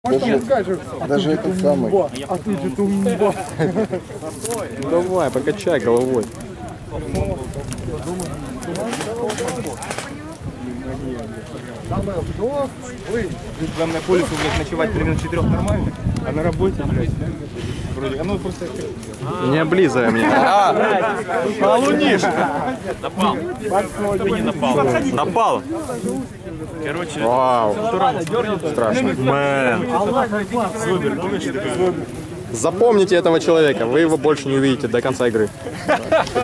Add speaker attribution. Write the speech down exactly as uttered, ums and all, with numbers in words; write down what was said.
Speaker 1: Даже, даже этот самый.
Speaker 2: А ты же тумба.
Speaker 3: Давай, покачай головой.
Speaker 2: Главное, по лесу, блядь, ночевать примерно четырех нормально, а на работе, блядь, вроде, оно просто...
Speaker 3: Не облизывай меня.
Speaker 2: Полунишка!
Speaker 4: Напал. Ты не напал.
Speaker 3: Напал.
Speaker 4: Короче,
Speaker 3: Вау. Страшно. Мэн.
Speaker 4: Зубер, помнишь?
Speaker 3: Запомните этого человека, вы его больше не увидите до конца игры.